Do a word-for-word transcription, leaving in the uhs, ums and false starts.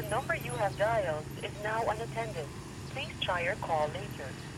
number you have dialed is now unattended. Please try your call later.